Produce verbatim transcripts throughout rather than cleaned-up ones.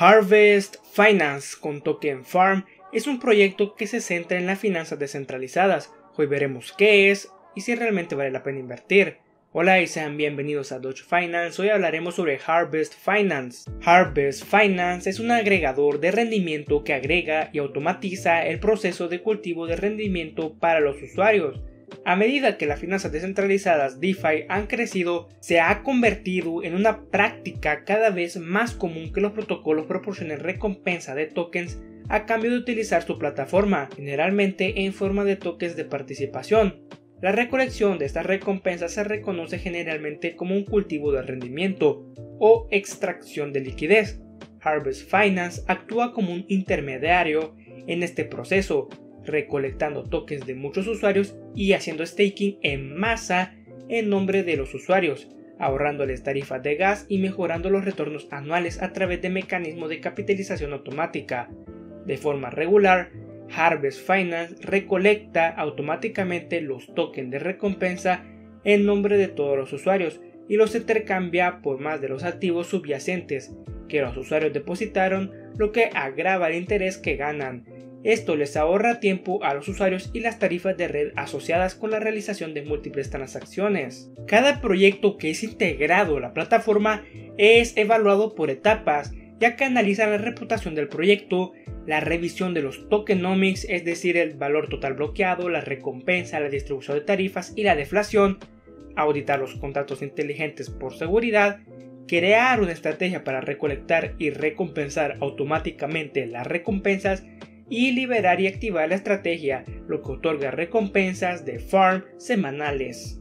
Harvest Finance con Token Farm es un proyecto que se centra en las finanzas descentralizadas. Hoy veremos qué es y si realmente vale la pena invertir. Hola y sean bienvenidos a Doge Finance. Hoy hablaremos sobre Harvest Finance. Harvest Finance es un agregador de rendimiento que agrega y automatiza el proceso de cultivo de rendimiento para los usuarios. A medida que las finanzas descentralizadas DeFi han crecido, se ha convertido en una práctica cada vez más común que los protocolos proporcionen recompensa de tokens a cambio de utilizar su plataforma, generalmente en forma de tokens de participación. La recolección de estas recompensas se reconoce generalmente como un cultivo de rendimiento o extracción de liquidez. Harvest Finance actúa como un intermediario en este proceso, recolectando tokens de muchos usuarios y haciendo staking en masa en nombre de los usuarios, ahorrándoles tarifas de gas y mejorando los retornos anuales a través de mecanismos de capitalización automática. De forma regular, Harvest Finance recolecta automáticamente los tokens de recompensa en nombre de todos los usuarios y los intercambia por más de los activos subyacentes que los usuarios depositaron, lo que agrava el interés que ganan. Esto les ahorra tiempo a los usuarios y las tarifas de red asociadas con la realización de múltiples transacciones. Cada proyecto que es integrado a la plataforma es evaluado por etapas, ya que analizan la reputación del proyecto, la revisión de los tokenomics, es decir, el valor total bloqueado, la recompensa, la distribución de tarifas y la deflación, auditar los contratos inteligentes por seguridad, crear una estrategia para recolectar y recompensar automáticamente las recompensas y liberar y activar la estrategia, lo que otorga recompensas de farm semanales.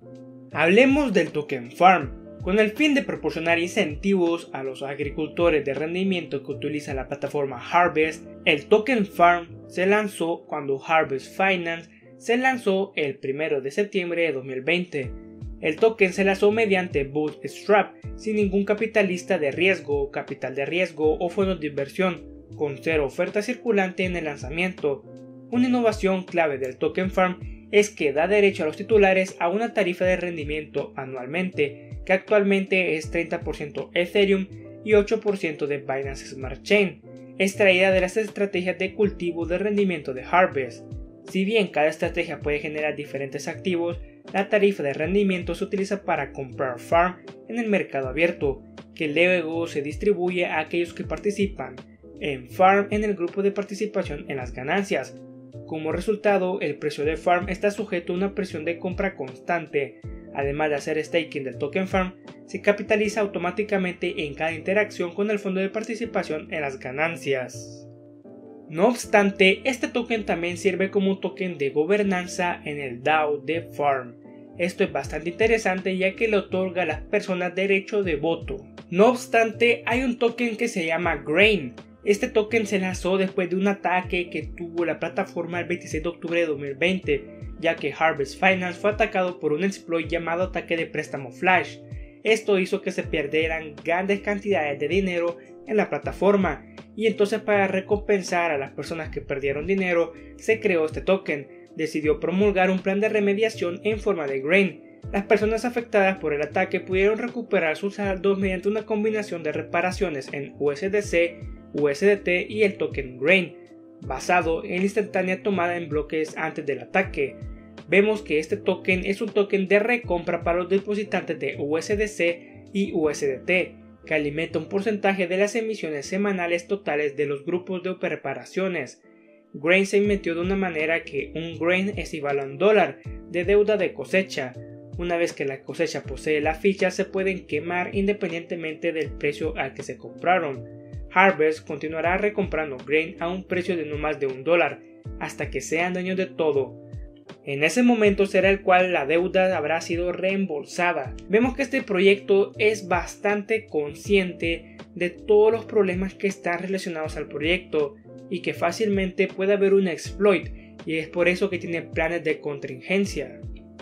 Hablemos del Token Farm. Con el fin de proporcionar incentivos a los agricultores de rendimiento que utilizan la plataforma Harvest, el Token Farm se lanzó cuando Harvest Finance se lanzó el primero de septiembre de dos mil veinte. El token se lanzó mediante Bootstrap, sin ningún capitalista de riesgo, capital de riesgo o fondos de inversión, con cero oferta circulante en el lanzamiento. Una innovación clave del Token Farm es que da derecho a los titulares a una tarifa de rendimiento anualmente, que actualmente es treinta por ciento Ethereum y ocho por ciento de Binance Smart Chain, extraída de las estrategias de cultivo de rendimiento de Harvest. Si bien cada estrategia puede generar diferentes activos, la tarifa de rendimiento se utiliza para comprar farm en el mercado abierto, que luego se distribuye a aquellos que participan en farm en el grupo de participación en las ganancias. Como resultado, el precio de farm está sujeto a una presión de compra constante. Además de hacer staking del Token Farm, se capitaliza automáticamente en cada interacción con el fondo de participación en las ganancias. No obstante, este token también sirve como un token de gobernanza en el DAO de Farm. Esto es bastante interesante ya que le otorga a las personas derecho de voto. No obstante, hay un token que se llama Grain. Este token se lanzó después de un ataque que tuvo la plataforma el veintiséis de octubre de dos mil veinte, ya que Harvest Finance fue atacado por un exploit llamado ataque de préstamo flash. Esto hizo que se perdieran grandes cantidades de dinero en la plataforma, y entonces para recompensar a las personas que perdieron dinero, se creó este token. Decidió promulgar un plan de remediación en forma de Grain. Las personas afectadas por el ataque pudieron recuperar sus saldos mediante una combinación de reparaciones en U S D C, U S D T y el token Grain, basado en la instantánea tomada en bloques antes del ataque. Vemos que este token es un token de recompra para los depositantes de U S D C y U S D T, que alimenta un porcentaje de las emisiones semanales totales de los grupos de reparaciones. Grain se metió de una manera que un grain es igual a un dólar de deuda de cosecha. Una vez que la cosecha posee la ficha, se pueden quemar independientemente del precio al que se compraron. Harvest continuará recomprando Grain a un precio de no más de un dólar hasta que sean dueños de todo. En ese momento será el cual la deuda habrá sido reembolsada. Vemos que este proyecto es bastante consciente de todos los problemas que están relacionados al proyecto y que fácilmente puede haber un exploit, y es por eso que tiene planes de contingencia.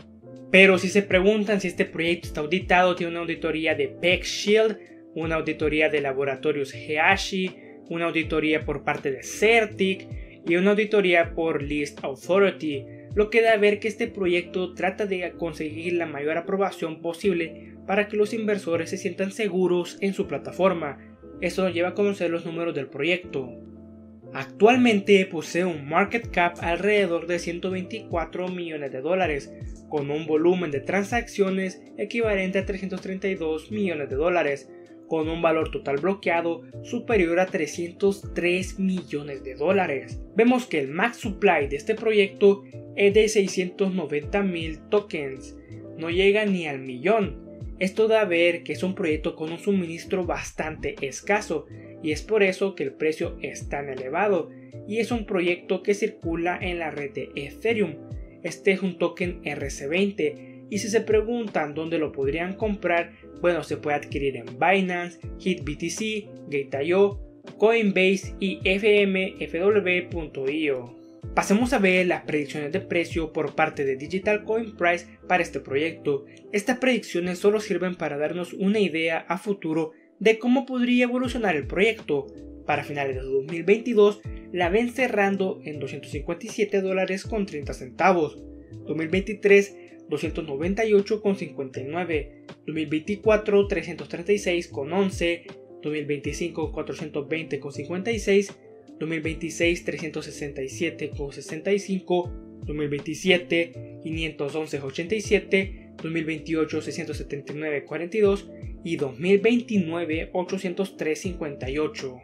Pero si se preguntan si este proyecto está auditado, tiene una auditoría de PeckShield, una auditoría de laboratorios Hashi, una auditoría por parte de Certic y una auditoría por List Authority, lo que da a ver que este proyecto trata de conseguir la mayor aprobación posible para que los inversores se sientan seguros en su plataforma. Esto nos lleva a conocer los números del proyecto. Actualmente posee un market cap alrededor de ciento veinticuatro millones de dólares, con un volumen de transacciones equivalente a trescientos treinta y dos millones de dólares, con un valor total bloqueado superior a trescientos tres millones de dólares. Vemos que el max supply de este proyecto es de seiscientos noventa mil tokens, no llega ni al millón. Esto da a ver que es un proyecto con un suministro bastante escaso y es por eso que el precio es tan elevado, y es un proyecto que circula en la red de Ethereum. Este es un token R C veinte y si se preguntan dónde lo podrían comprar, bueno, se puede adquirir en Binance, HitBTC, Gate punto i o, Coinbase y F M F W punto i o. Pasemos a ver las predicciones de precio por parte de Digital Coin Price para este proyecto. Estas predicciones solo sirven para darnos una idea a futuro de cómo podría evolucionar el proyecto. Para finales de dos mil veintidós la ven cerrando en doscientos cincuenta y siete dólares con treinta centavos, dos mil veintitrés doscientos noventa y ocho con cincuenta y nueve, dos mil veinticuatro trescientos treinta y seis con once, dos mil veinticinco cuatrocientos veinte con cincuenta y seis, dos mil veintiséis trescientos sesenta y siete con sesenta y cinco, dos mil veintisiete quinientos once con ochenta y siete, dos mil veintiocho seiscientos setenta y nueve con cuarenta y dos y dos mil veintinueve ochocientos tres con cincuenta y ocho.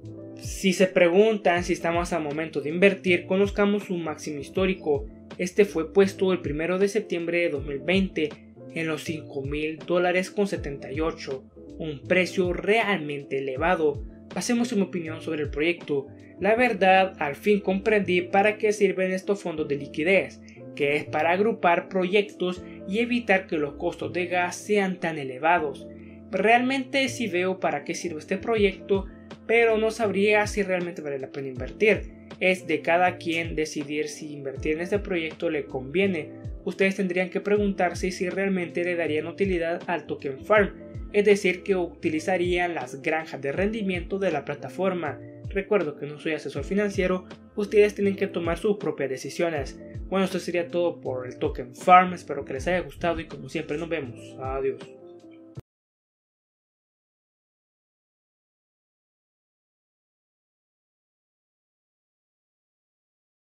Si se preguntan si estamos a momento de invertir, conozcamos su máximo histórico. Este fue puesto el primero de septiembre de dos mil veinte en los cinco mil dólares con setenta y ocho, un precio realmente elevado. Pasemos a mi opinión sobre el proyecto. La verdad, al fin comprendí para qué sirven estos fondos de liquidez, que es para agrupar proyectos y evitar que los costos de gas sean tan elevados. Realmente sí veo para qué sirve este proyecto, pero no sabría si realmente vale la pena invertir. Es de cada quien decidir si invertir en este proyecto le conviene. Ustedes tendrían que preguntarse si realmente le darían utilidad al token farm, es decir, que utilizarían las granjas de rendimiento de la plataforma. Recuerdo que no soy asesor financiero, ustedes tienen que tomar sus propias decisiones. Bueno, esto sería todo por el token farm, espero que les haya gustado y como siempre nos vemos. Adiós.